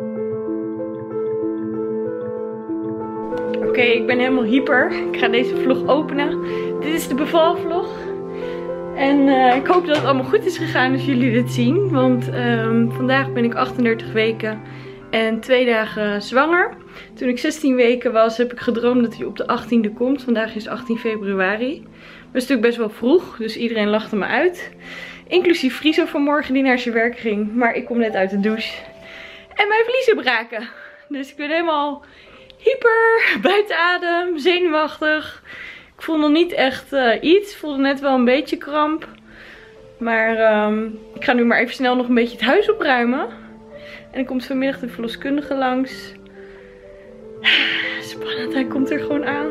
Oké, ik ben helemaal hyper. Ik ga deze vlog openen. Dit is de bevalvlog. En ik hoop dat het allemaal goed is gegaan als jullie dit zien. Want vandaag ben ik 38 weken en 2 dagen zwanger. Toen ik 16 weken was, heb ik gedroomd dat hij op de 18e komt. Vandaag is 18 februari. Dat is natuurlijk best wel vroeg, dus iedereen lachte me uit. Inclusief Friso vanmorgen die naar zijn werk ging. Maar ik kom net uit de douche. En mijn vliezen braken. Dus ik ben helemaal hyper, buiten adem, zenuwachtig. Ik voel nog niet echt iets. Ik voelde net wel een beetje kramp. Maar ik ga nu maar even snel nog een beetje het huis opruimen. En dan komt vanmiddag de verloskundige langs. Spannend, hij komt er gewoon aan.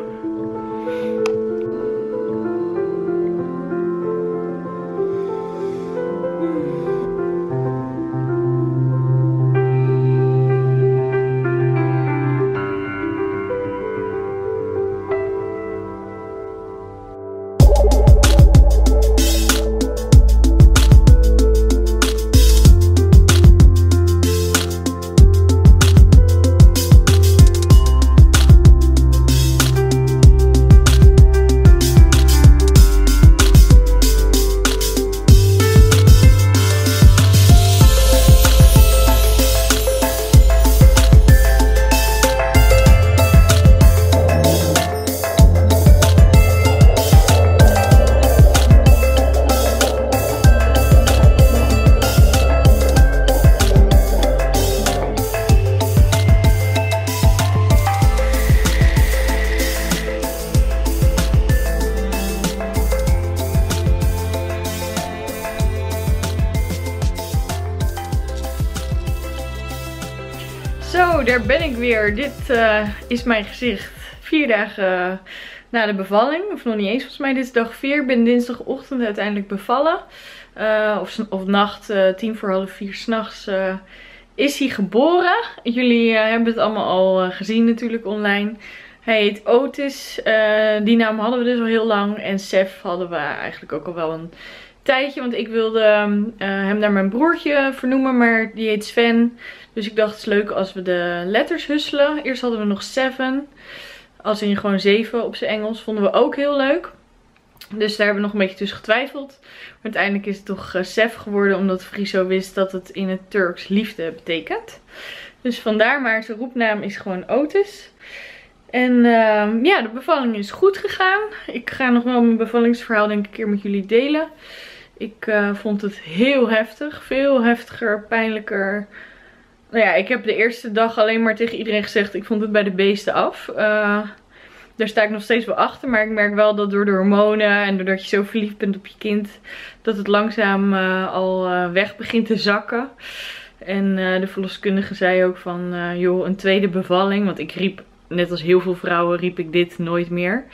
Zo, daar ben ik weer. Dit is mijn gezicht 4 dagen na de bevalling. Of nog niet eens, volgens mij dit is dag 4. Ik ben dinsdagochtend uiteindelijk bevallen. Of nacht, 3:45 s'nachts is hij geboren. Jullie hebben het allemaal al gezien natuurlijk online. Hij heet Otis. Die naam hadden we dus al heel lang. En Sef hadden we eigenlijk ook al wel een tijdje. Want ik wilde hem naar mijn broertje vernoemen. Maar die heet Sven. Dus ik dacht het is leuk als we de letters husselen. Eerst hadden we nog 7. Als in gewoon 7 op zijn Engels. Vonden we ook heel leuk. Dus daar hebben we nog een beetje tussen getwijfeld. Maar uiteindelijk is het toch Sef geworden. Omdat Friso wist dat het in het Turks liefde betekent. Dus vandaar, maar zijn roepnaam is gewoon Otis. En ja, de bevalling is goed gegaan. Ik ga nog wel mijn bevallingsverhaal denk ik een keer met jullie delen. Ik vond het heel heftig. Veel heftiger, pijnlijker. Nou ja, ik heb de eerste dag alleen maar tegen iedereen gezegd, ik vond het bij de beesten af. Daar sta ik nog steeds wel achter. Maar ik merk wel dat door de hormonen en doordat je zo verliefd bent op je kind, dat het langzaam al weg begint te zakken. En de verloskundige zei ook van, joh, een tweede bevalling. Want ik riep, net als heel veel vrouwen, riep ik dit nooit meer.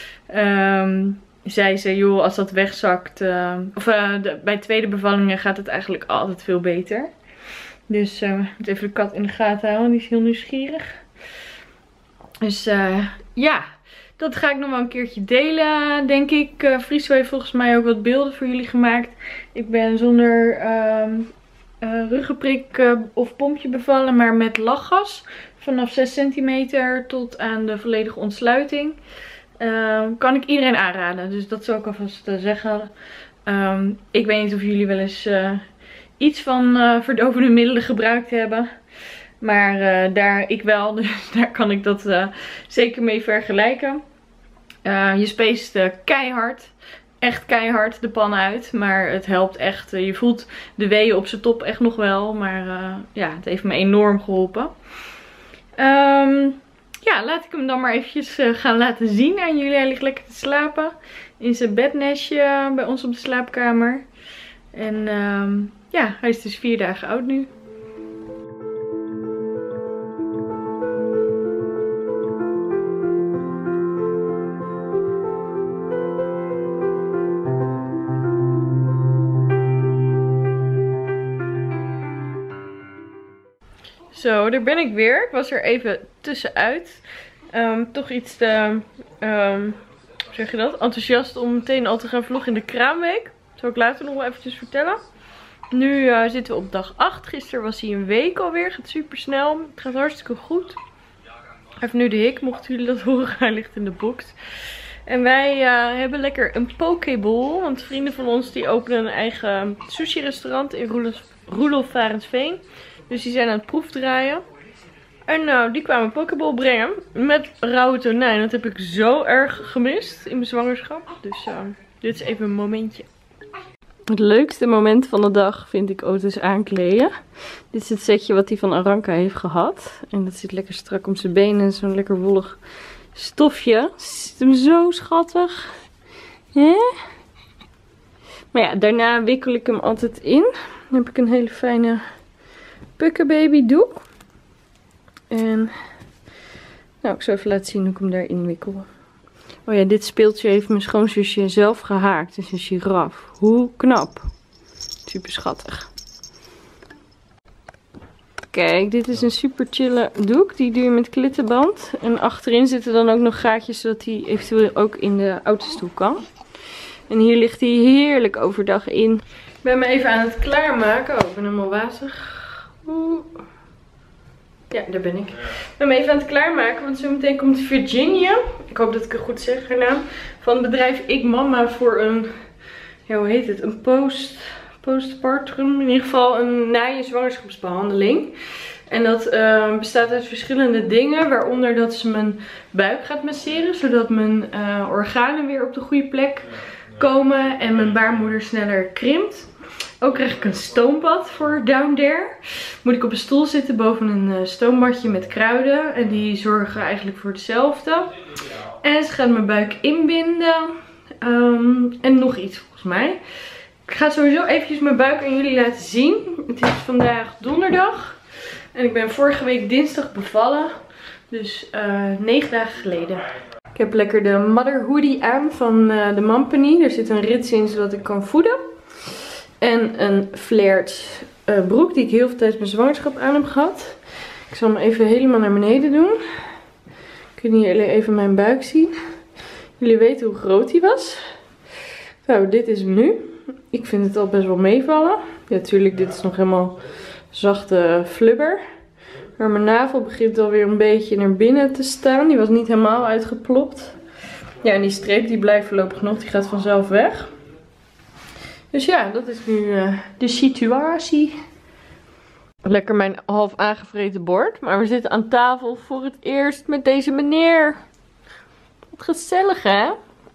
Zei ze, joh, als dat wegzakt, bij tweede bevallingen gaat het eigenlijk altijd veel beter. Dus ik moet even de kat in de gaten houden, die is heel nieuwsgierig. Dus ja, dat ga ik nog wel een keertje delen, denk ik. Friso heeft volgens mij ook wat beelden voor jullie gemaakt. Ik ben zonder ruggenprik of pompje bevallen, maar met lachgas. Vanaf 6 centimeter tot aan de volledige ontsluiting. Kan ik iedereen aanraden, dus dat zal ik alvast zeggen. Ik weet niet of jullie wel eens iets van verdovende middelen gebruikt hebben. Maar ik wel, dus daar kan ik dat zeker mee vergelijken. Je speest keihard. Echt keihard de pan uit. Maar het helpt echt. Je voelt de weeën op zijn top echt nog wel. Maar ja, het heeft me enorm geholpen. Ja, laat ik hem dan maar eventjes gaan laten zien aan jullie. Hij ligt lekker te slapen. In zijn bednestje bij ons op de slaapkamer. En ja, hij is dus 4 dagen oud nu. Zo, daar ben ik weer. Ik was er even tussenuit. Toch iets te, hoe zeg je dat? Enthousiast om meteen al te gaan vloggen in de kraamweek. Dat zal ik later nog wel eventjes vertellen. Nu zitten we op dag 8. Gisteren was hij een week alweer. Gaat super snel. Het gaat hartstikke goed. Hij heeft nu de hik, mochten jullie dat horen. Hij ligt in de box. En wij hebben lekker een pokeball. Want vrienden van ons die openen een eigen sushi restaurant in Roelof Varensveen. Dus die zijn aan het proefdraaien. En die kwamen een pokeball brengen met rauwe tonijn. Dat heb ik zo erg gemist in mijn zwangerschap. Dus dit is even een momentje. Het leukste moment van de dag vind ik Otis aankleden. Dit is het setje wat hij van Aranka heeft gehad. En dat zit lekker strak om zijn benen. Zo'n lekker wollig stofje. Zit hem zo schattig. Hè? Maar ja, daarna wikkel ik hem altijd in. Dan heb ik een hele fijne pukkenbaby doek. En nou, ik zal even laten zien hoe ik hem daarin wikkel. Oh ja, dit speeltje heeft mijn schoonzusje zelf gehaakt. Het is een giraf. Hoe knap. Super schattig. Kijk, dit is een super chille doek. Die doe je met klittenband. En achterin zitten dan ook nog gaatjes, zodat hij eventueel ook in de autostoel kan. En hier ligt hij heerlijk overdag in. Ik ben me even aan het klaarmaken. Oh, ik ben helemaal wazig. Ja, daar ben ik. Ik ben me even aan het klaarmaken, want zo meteen komt Virginia. Ik hoop dat ik het goed zeg, haar naam. Van het bedrijf Ik Mama voor een, ja, hoe heet het? Een postpartum. In ieder geval een na je zwangerschapsbehandeling. En dat bestaat uit verschillende dingen. Waaronder dat ze mijn buik gaat masseren. Zodat mijn organen weer op de goede plek komen. En mijn baarmoeder sneller krimpt. Ook krijg ik een stoombad voor down there. Moet ik op een stoel zitten boven een stoombadje met kruiden. En die zorgen eigenlijk voor hetzelfde. En ze gaan mijn buik inbinden. En nog iets volgens mij. Ik ga sowieso eventjes mijn buik aan jullie laten zien. Het is vandaag donderdag. En ik ben vorige week dinsdag bevallen. Dus 9 dagen geleden. Ik heb lekker de mother hoodie aan van de Mampany. Er zit een rits in zodat ik kan voeden. En een flared broek die ik heel veel tijdens mijn zwangerschap aan heb gehad. Ik zal hem even helemaal naar beneden doen. Kunnen jullie even mijn buik zien. Jullie weten hoe groot hij was. Nou, dit is hem nu. Ik vind het al best wel meevallen. Ja, natuurlijk, dit is nog helemaal zachte flubber. Maar mijn navel begint alweer een beetje naar binnen te staan. Die was niet helemaal uitgeplopt. Ja, en die streep die blijft voorlopig nog. Die gaat vanzelf weg. Dus ja, dat is nu de situatie. Lekker mijn half aangevreten bord. Maar we zitten aan tafel voor het eerst met deze meneer. Wat gezellig, hè?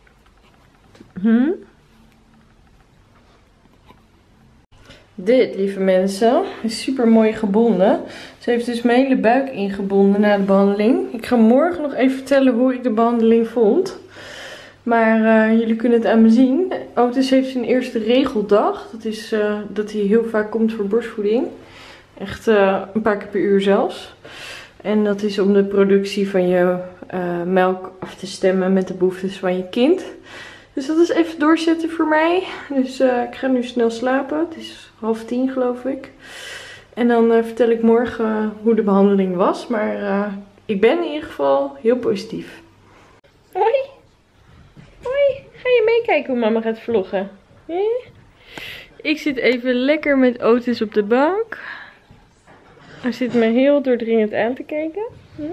Dit, lieve mensen, is super mooi gebonden. Ze heeft dus mijn hele buik ingebonden na de behandeling. Ik ga morgen nog even vertellen hoe ik de behandeling vond. Maar jullie kunnen het aan me zien. Otis heeft zijn eerste regeldag. Dat is dat hij heel vaak komt voor borstvoeding. Echt een paar keer per uur zelfs. En dat is om de productie van je melk af te stemmen met de behoeftes van je kind. Dus dat is even doorzetten voor mij. Dus ik ga nu snel slapen. Het is 9:30 geloof ik. En dan vertel ik morgen hoe de behandeling was. Maar ik ben in ieder geval heel positief. Hoi! Hoi! Ga je meekijken hoe mama gaat vloggen? Ik zit even lekker met Otis op de bank. Hij zit me heel doordringend aan te kijken.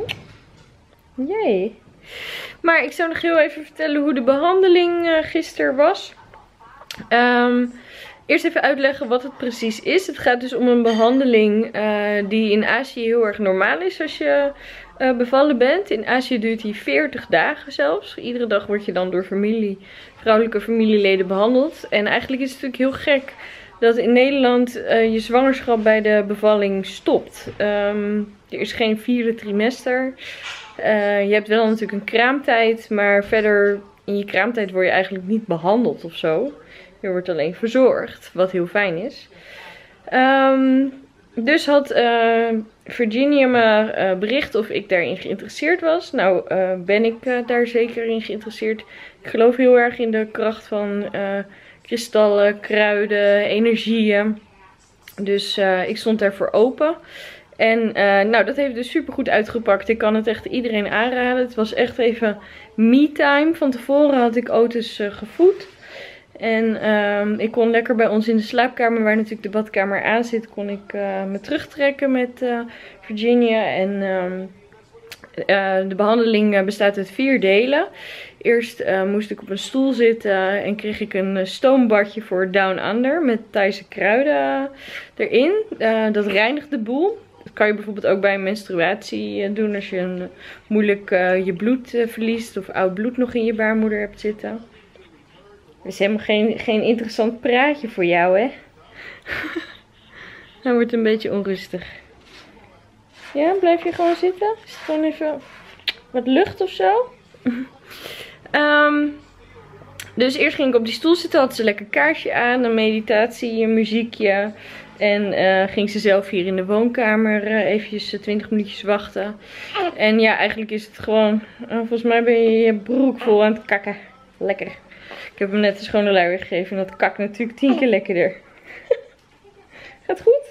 Jee. Maar ik zou nog heel even vertellen hoe de behandeling gisteren was. Eerst even uitleggen wat het precies is. Het gaat dus om een behandeling die in Azië heel erg normaal is als je bevallen bent. In Azië duurt die 40 dagen zelfs. Iedere dag word je dan door vrouwelijke familieleden behandeld. En eigenlijk is het natuurlijk heel gek dat in Nederland je zwangerschap bij de bevalling stopt. Er is geen 4e trimester. Je hebt wel natuurlijk een kraamtijd, maar verder in je kraamtijd word je eigenlijk niet behandeld of zo. Je wordt alleen verzorgd, wat heel fijn is. Dus had Virginia me bericht of ik daarin geïnteresseerd was. Nou ben ik daar zeker in geïnteresseerd. Ik geloof heel erg in de kracht van kristallen, kruiden, energieën. Dus ik stond daarvoor open. En nou, dat heeft dus super goed uitgepakt. Ik kan het echt iedereen aanraden. Het was echt even me-time. Van tevoren had ik Otis gevoed. En ik kon lekker bij ons in de slaapkamer, waar natuurlijk de badkamer aan zit, kon ik me terugtrekken met Virginia. En de behandeling bestaat uit 4 delen. Eerst moest ik op een stoel zitten en kreeg ik een stoombadje voor Down Under met Thaise kruiden erin. Dat reinigt de boel. Dat kan je bijvoorbeeld ook bij een menstruatie doen als je moeilijk je bloed verliest of oud bloed nog in je baarmoeder hebt zitten. Dat is helemaal geen interessant praatje voor jou, hè? Hij wordt een beetje onrustig. Ja, blijf je gewoon zitten? Is het gewoon even wat lucht of zo? Dus eerst ging ik op die stoel zitten, had ze lekker kaarsje aan, een meditatie, een muziekje. En ging ze zelf hier in de woonkamer eventjes 20 minuutjes wachten. En ja, eigenlijk is het gewoon, volgens mij ben je je broek vol aan het kakken. Lekker. Ik heb hem net een schone luier gegeven en dat kakt natuurlijk 10 keer lekkerder. Gaat goed?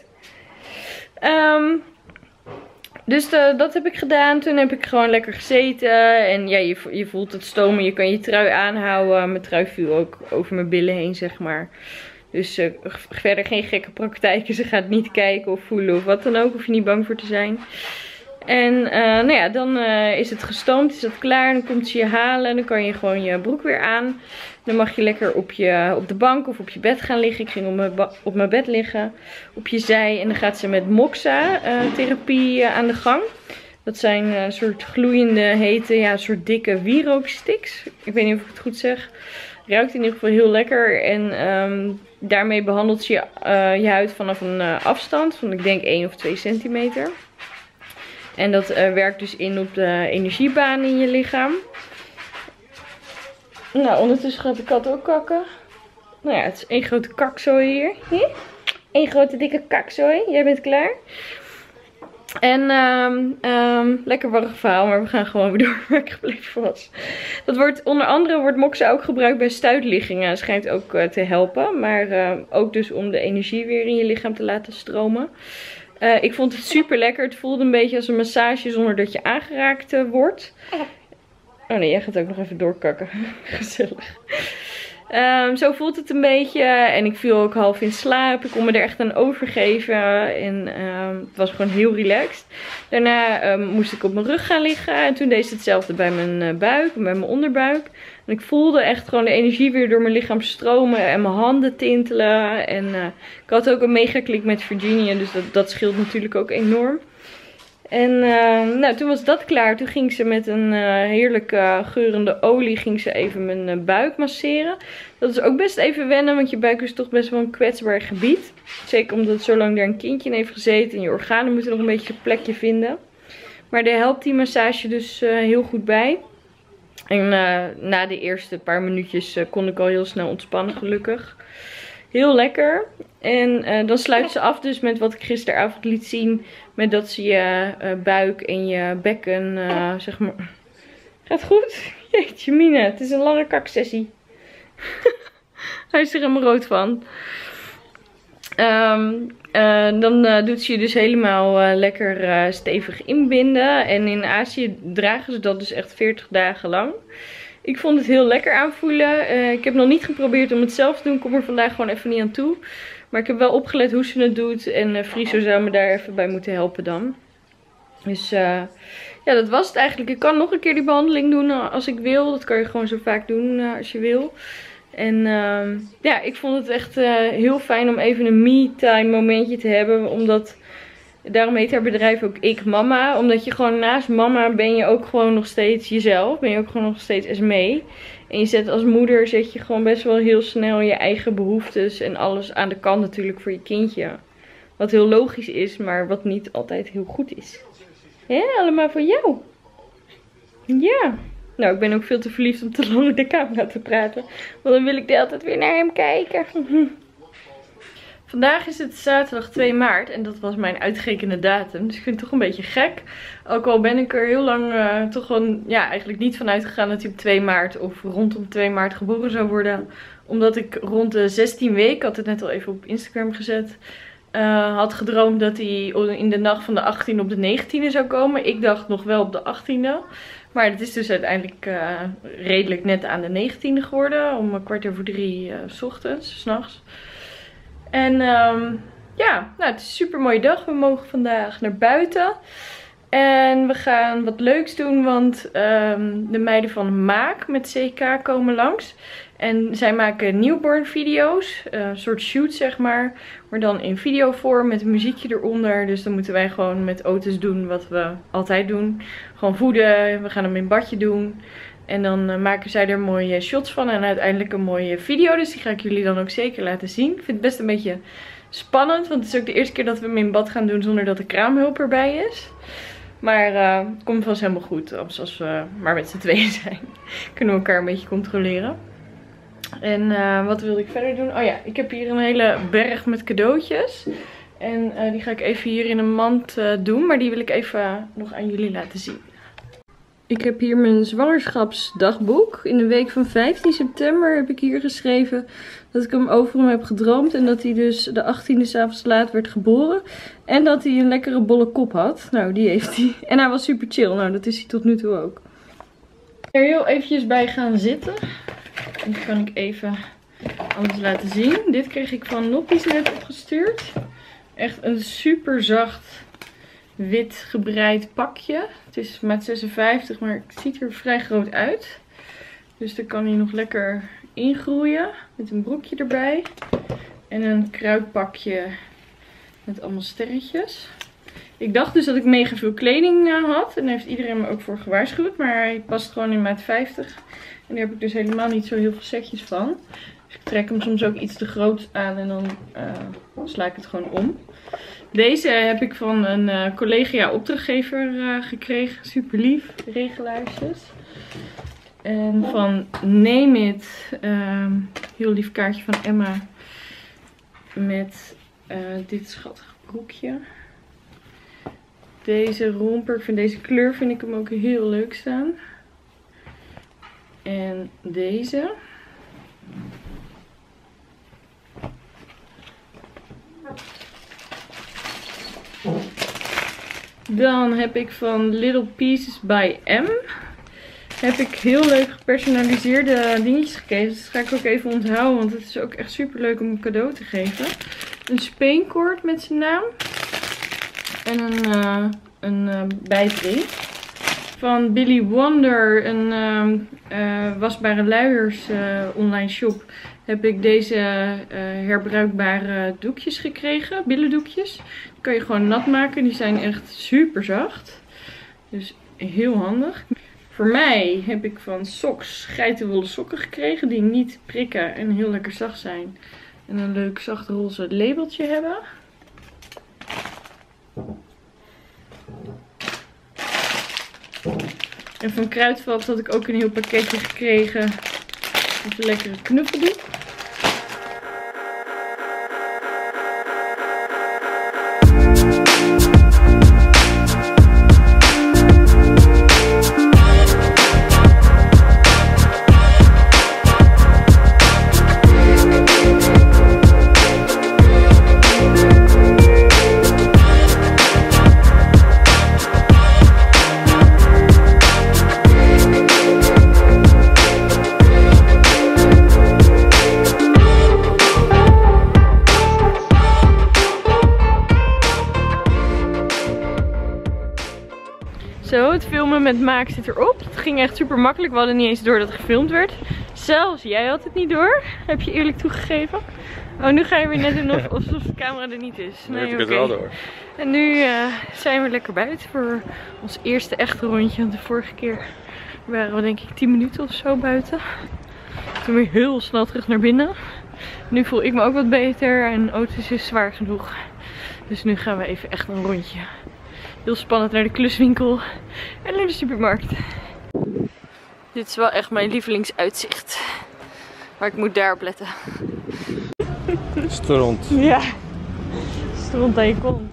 Dus dat heb ik gedaan. Toen heb ik gewoon lekker gezeten. En ja, je voelt het stomen. Je kan je trui aanhouden. Mijn trui viel ook over mijn billen heen, zeg maar. Dus verder geen gekke praktijken. Ze gaat niet kijken of voelen of wat dan ook. Hoef je niet bang voor te zijn. En nou ja, dan is het gestoomd. Is dat klaar. Dan komt ze je halen. Dan kan je gewoon je broek weer aan. Dan mag je lekker op de bank of op je bed gaan liggen. Ik ging op mijn bed liggen. Op je zij. En dan gaat ze met Moxa therapie aan de gang. Dat zijn een soort gloeiende, hete, ja, een soort dikke wierooksticks. Ik weet niet of ik het goed zeg. Ruikt in ieder geval heel lekker. En daarmee behandelt ze je huid vanaf een afstand van, ik denk, 1 of 2 centimeter. En dat werkt dus in op de energiebanen in je lichaam. Nou, ondertussen gaat de kat ook kakken. Nou ja, het is één grote kakzooi hier. Eén grote dikke kakzooi. Jij bent klaar. En lekker warrig verhaal, maar we gaan gewoon weer door waar ik gebleven was. Onder andere wordt Moxa ook gebruikt bij stuitliggingen. Schijnt ook te helpen. Maar ook dus om de energie weer in je lichaam te laten stromen. Ik vond het super lekker. Het voelde een beetje als een massage zonder dat je aangeraakt wordt. Oh nee, jij gaat ook nog even doorkakken. Gezellig. Zo voelt het een beetje. En ik viel ook half in slaap. Ik kon me er echt aan overgeven. En het was gewoon heel relaxed. Daarna moest ik op mijn rug gaan liggen. En toen deed ze hetzelfde bij mijn buik en bij mijn onderbuik. En ik voelde echt gewoon de energie weer door mijn lichaam stromen. En mijn handen tintelen. En ik had ook een mega klik met Virginia. Dus dat scheelt natuurlijk ook enorm. En nou, toen was dat klaar. Toen ging ze met een heerlijke geurende olie ging ze even mijn buik masseren. Dat is ook best even wennen, want je buik is toch best wel een kwetsbaar gebied. Zeker omdat zo lang daar een kindje in heeft gezeten. En je organen moeten nog een beetje een plekje vinden. Maar daar helpt die massage dus heel goed bij. En na de eerste paar minuutjes kon ik al heel snel ontspannen, gelukkig. Heel lekker. En dan sluit ze af dus met wat ik gisteravond liet zien. Met dat ze je buik en je bekken, zeg maar... Gaat goed? Jeetje Mina, het is een lange kaksessie. Hij is er helemaal rood van. Dan doet ze je dus helemaal lekker stevig inbinden. En in Azië dragen ze dat dus echt 40 dagen lang. Ik vond het heel lekker aanvoelen. Ik heb nog niet geprobeerd om het zelf te doen. Ik kom er vandaag gewoon even niet aan toe. Maar ik heb wel opgelet hoe ze het doet. En Friso zou me daar even bij moeten helpen dan. Dus ja, dat was het eigenlijk. Ik kan nog een keer die behandeling doen als ik wil. Dat kan je gewoon zo vaak doen als je wil. En ja, ik vond het echt heel fijn om even een me-time momentje te hebben. Omdat, daarom heet haar bedrijf ook Ik Mama. Omdat je gewoon naast mama ben je ook gewoon nog steeds jezelf. Ben je ook gewoon nog steeds Esmee. En je zet als moeder zet je gewoon best wel heel snel je eigen behoeftes en alles aan de kant natuurlijk voor je kindje. Wat heel logisch is, maar wat niet altijd heel goed is. Ja, allemaal voor jou. Ja. Nou, ik ben ook veel te verliefd om te lang in de camera te praten. Want dan wil ik de hele tijd weer naar hem kijken. Vandaag is het zaterdag 2 maart en dat was mijn uitgerekende datum. Dus ik vind het toch een beetje gek. Ook al ben ik er heel lang toch gewoon ja, eigenlijk niet van uitgegaan dat hij op 2 maart of rondom 2 maart geboren zou worden. Omdat ik rond de 16 weken, ik had het net al even op Instagram gezet, had gedroomd dat hij in de nacht van de 18e op de 19e zou komen. Ik dacht nog wel op de 18e. Maar het is dus uiteindelijk redelijk net aan de 19e geworden. Om 2:45 's ochtends, 's nachts. En ja, nou, het is een super mooie dag. We mogen vandaag naar buiten. En we gaan wat leuks doen, want de meiden van Maak met CK komen langs. En zij maken newborn video's, een soort shoot zeg maar dan in videovorm met een muziekje eronder. Dus dan moeten wij gewoon met Otis doen wat we altijd doen. Gewoon voeden, we gaan hem in badje doen. En dan maken zij er mooie shots van en uiteindelijk een mooie video. Dus die ga ik jullie dan ook zeker laten zien. Ik vind het best een beetje spannend, want het is ook de eerste keer dat we hem in bad gaan doen zonder dat de kraamhulp erbij is. Maar het komt vast helemaal goed, als we maar met z'n tweeën zijn. Kunnen we elkaar een beetje controleren. En wat wilde ik verder doen? Oh ja, ik heb hier een hele berg met cadeautjes. En die ga ik even hier in een mand doen. Maar die wil ik even nog aan jullie laten zien. Ik heb hier mijn zwangerschapsdagboek. In de week van 15 september heb ik hier geschreven dat ik hem over hem heb gedroomd. En dat hij dus de 18e 's avonds laat werd geboren. En dat hij een lekkere bolle kop had. Nou, die heeft hij. En hij was super chill. Nou, dat is hij tot nu toe ook. Er heel eventjes bij gaan zitten. En dan kan ik even alles laten zien. Dit kreeg ik van Noppies net opgestuurd. Echt een super zacht wit gebreid pakje. Het is maat 56, maar het ziet er vrij groot uit. Dus daar kan hij nog lekker ingroeien. Met een broekje erbij. En een kruidpakje met allemaal sterretjes. Ik dacht dus dat ik mega veel kleding had. En daar heeft iedereen me ook voor gewaarschuwd. Maar hij past gewoon in maat 50. En daar heb ik dus helemaal niet zo heel veel setjes van. Dus ik trek hem soms ook iets te groot aan en dan sla ik het gewoon om. Deze heb ik van een collega opdrachtgever gekregen. Super lief, regelaarsjes. En van Name It, heel lief kaartje van Emma. Met dit schattige broekje. Deze romper, van deze kleur vind ik hem ook heel leuk staan. En deze. Dan heb ik van Little Pieces by M. Heb ik heel leuk gepersonaliseerde dingetjes gekregen. Dus dat ga ik ook even onthouden. Want het is ook echt super leuk om een cadeau te geven. Een speenkoord met zijn naam. En een bijtring. Van Billy Wonder, een wasbare luiers online shop, heb ik deze herbruikbare doekjes gekregen. Billendoekjes. Die kan je gewoon nat maken. Die zijn echt super zacht. Dus heel handig. Voor mij heb ik van Socks geitenwolle sokken gekregen. Die niet prikken en heel lekker zacht zijn. En een leuk zacht roze labeltje hebben. En van Kruidvat had ik ook een heel pakketje gekregen. Met een lekkere knuffeldoek. Zo, het filmen met Maak zit erop. Het ging echt super makkelijk. We hadden niet eens door dat het gefilmd werd. Zelfs jij had het niet door. Heb je eerlijk toegegeven. Oh, nu ga je weer net doen alsof de camera er niet is. Nee, heb ik het wel door. En nu zijn we lekker buiten voor ons eerste echte rondje. Want de vorige keer waren we denk ik 10 minuten of zo buiten. Toen weer heel snel terug naar binnen. Nu voel ik me ook wat beter en Otis is zwaar genoeg. Dus nu gaan we even echt een rondje. Heel spannend naar de kluswinkel en naar de supermarkt. Dit is wel echt mijn lievelingsuitzicht. Maar ik moet daarop letten. Stront. Ja, stront aan je kont.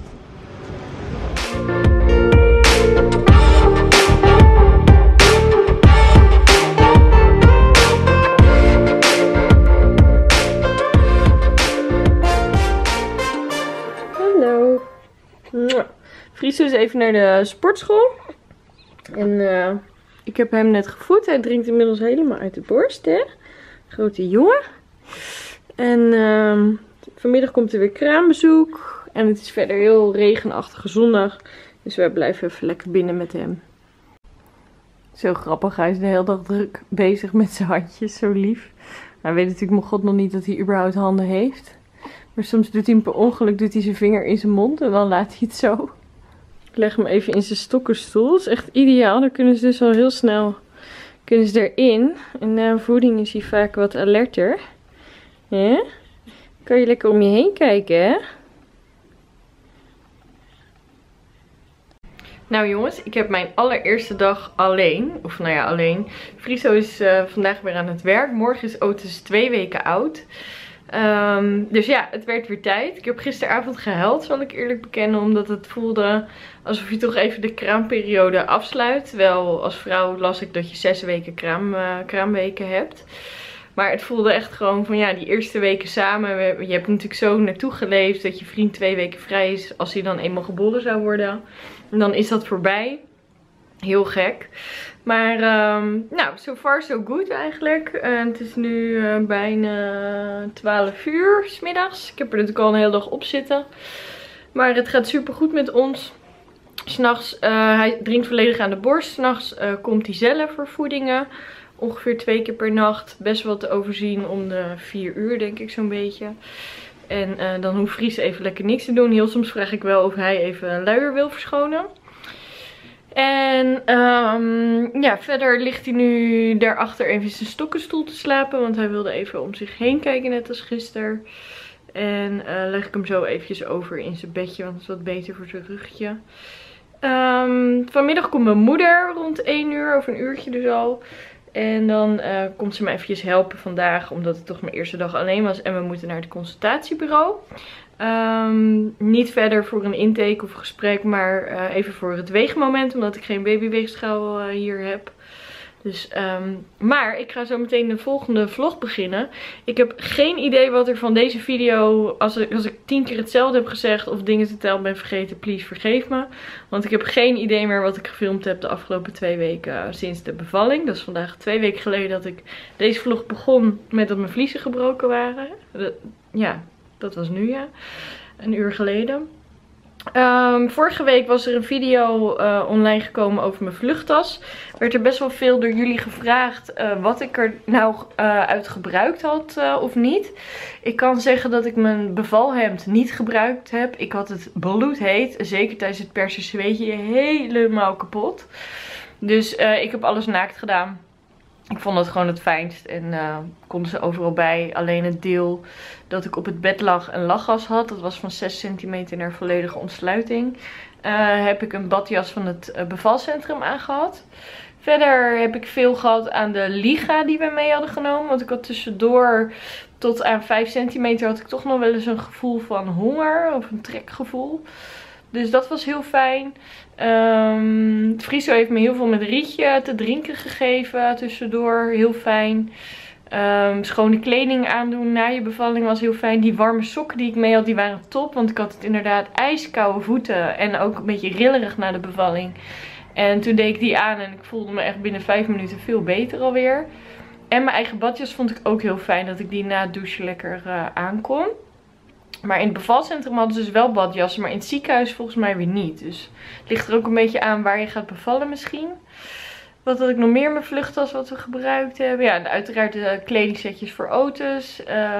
Friso is even naar de sportschool. En ik heb hem net gevoed. Hij drinkt inmiddels helemaal uit de borst, hè. Grote jongen. En vanmiddag komt er weer kraambezoek. En het is verder heel regenachtige zondag. Dus wij blijven even lekker binnen met hem. Zo grappig, hij is de hele dag druk bezig met zijn handjes, zo lief. Hij weet natuurlijk mijn god nog niet dat hij überhaupt handen heeft. Maar soms doet hij per ongeluk zijn vinger in zijn mond en dan laat hij het zo. Ik leg hem even in zijn stokkenstoel. Dat is echt ideaal, dan kunnen ze dus al heel snel erin. En na voeding is hij vaak wat alerter. Ja? Kan je lekker om je heen kijken, hè? Nou jongens, ik heb mijn allereerste dag alleen. Of nou ja, alleen. Friso is vandaag weer aan het werk. Morgen is Otis 2 weken oud. Dus ja, het werd weer tijd. Ik heb gisteravond gehuild, zal ik eerlijk bekennen. Omdat het voelde alsof je toch even de kraamperiode afsluit. Wel, als vrouw las ik dat je 6 weken kraamweken hebt. Maar het voelde echt gewoon van ja, die eerste weken samen. Je hebt natuurlijk zo naartoe geleefd dat je vriend 2 weken vrij is als hij dan eenmaal geboren zou worden. En dan is dat voorbij. Heel gek. Maar nou, so far so good eigenlijk. Het is nu bijna 12 uur 's middags. Ik heb er natuurlijk al een hele dag op zitten. Maar het gaat super goed met ons. 's Nachts, hij drinkt volledig aan de borst. 's Nachts komt hij zelf voor voedingen. Ongeveer 2 keer per nacht. Best wel te overzien om de 4 uur denk ik zo'n beetje. En dan hoeft Fries even lekker niks te doen. Heel soms vraag ik wel of hij even een luier wil verschonen. En ja, verder ligt hij nu daarachter even in zijn stokkenstoel te slapen. Want hij wilde even om zich heen kijken, net als gisteren. En leg ik hem zo eventjes over in zijn bedje, want dat is wat beter voor zijn rugje. Vanmiddag komt mijn moeder rond 1 uur, over een uurtje dus al. En dan komt ze me eventjes helpen vandaag, omdat het toch mijn eerste dag alleen was. En we moeten naar het consultatiebureau. Niet verder voor een intake of gesprek, maar even voor het weegmoment. Omdat ik geen babyweegschaal hier heb. Dus, maar ik ga zo meteen de volgende vlog beginnen. Ik heb geen idee wat er van deze video, als ik 10 keer hetzelfde heb gezegd of dingen totaal ben vergeten, please vergeef me. Want ik heb geen idee meer wat ik gefilmd heb de afgelopen 2 weken sinds de bevalling. Dat is vandaag 2 weken geleden dat ik deze vlog begon met dat mijn vliezen gebroken waren. Ja, dat was nu ja. Een uur geleden. Vorige week was er een video online gekomen over mijn vluchttas. Werd er best wel veel door jullie gevraagd wat ik er nou uit gebruikt had of niet. Ik kan zeggen dat ik mijn bevalhemd niet gebruikt heb. Ik had het bloedheet. Zeker tijdens het persen zweet je helemaal kapot. Dus ik heb alles naakt gedaan. Ik vond dat gewoon het fijnst en konden ze overal bij. Alleen het deel dat ik op het bed lag en lachgas had, dat was van 6 centimeter naar volledige ontsluiting. Heb ik een badjas van het bevalcentrum aangehad. Verder heb ik veel gehad aan de liga die we mee hadden genomen. Want ik had tussendoor tot aan 5 centimeter had ik toch nog wel eens een gevoel van honger of een trekgevoel. Dus dat was heel fijn. Friso heeft me heel veel met rietje te drinken gegeven tussendoor. Heel fijn. Schone kleding aandoen na je bevalling was heel fijn. Die warme sokken die ik mee had, die waren top. Want ik had het inderdaad ijskoude voeten. En ook een beetje rillerig na de bevalling. En toen deed ik die aan en ik voelde me echt binnen 5 minuten veel beter alweer. En mijn eigen badjas vond ik ook heel fijn. Dat ik die na het douchen lekker aankon. Maar in het bevalcentrum hadden ze dus wel badjassen, maar in het ziekenhuis volgens mij weer niet. Dus het ligt er ook een beetje aan waar je gaat bevallen misschien. Wat had ik nog meer in mijn vluchttas wat we gebruikt hebben? Ja, uiteraard de kledingsetjes voor Otis.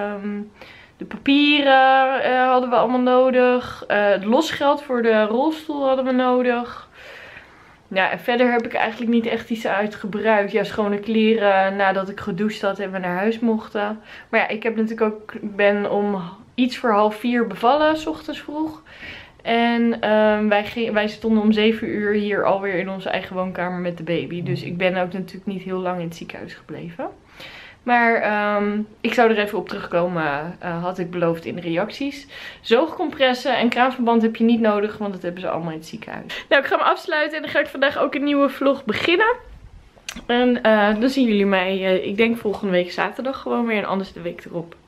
De papieren hadden we allemaal nodig. Het losgeld voor de rolstoel hadden we nodig. Ja, en verder heb ik eigenlijk niet echt iets uitgebruikt. Ja, schone kleren nadat ik gedoucht had en we naar huis mochten. Maar ja, ik heb natuurlijk ook, ben om iets voor 3:30 bevallen, 's ochtends vroeg. En wij stonden om 7 uur hier alweer in onze eigen woonkamer met de baby. Dus ik ben ook natuurlijk niet heel lang in het ziekenhuis gebleven. Maar ik zou er even op terugkomen, had ik beloofd in de reacties. Zoogcompressen en kraamverband heb je niet nodig, want dat hebben ze allemaal in het ziekenhuis. Nou, ik ga me afsluiten en dan ga ik vandaag ook een nieuwe vlog beginnen. En dan zien jullie mij, ik denk volgende week zaterdag gewoon weer en anders de week erop.